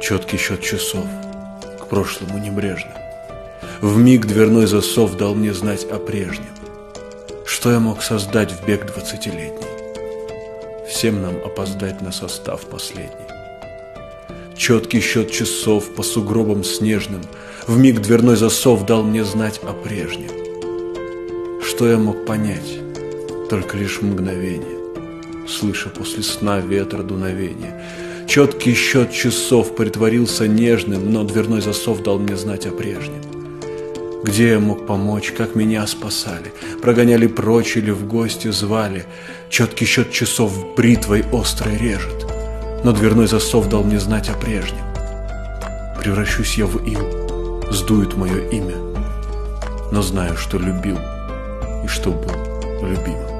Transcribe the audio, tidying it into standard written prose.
Четкий счет часов, к прошлому небрежно. Вмиг дверной засов дал мне знать о прежнем. Что я мог создать в бег 20-летний? Всем нам опоздать на состав последний. Четкий счет часов по сугробам снежным вмиг дверной засов дал мне знать о прежнем. Что я мог понять? Только лишь мгновение, слыша после сна ветра дуновение. Четкий счет часов притворился нежным, но дверной засов дал мне знать о прежнем. Где я мог помочь, как меня спасали, прогоняли прочь или в гости звали. Четкий счет часов бритвой острой режет, но дверной засов дал мне знать о прежнем. Превращусь я в ил, сдует мое имя, но знаю, что любил и что был любим.